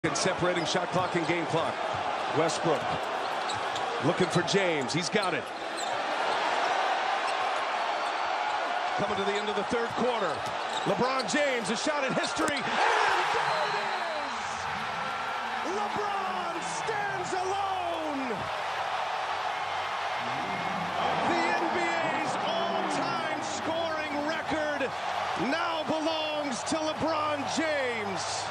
Separating shot clock and game clock. Westbrook looking for James. He's got it. Coming to the end of the third quarter. LeBron James, a shot in history. And there it is! LeBron stands alone! The NBA's all-time scoring record now belongs to LeBron James.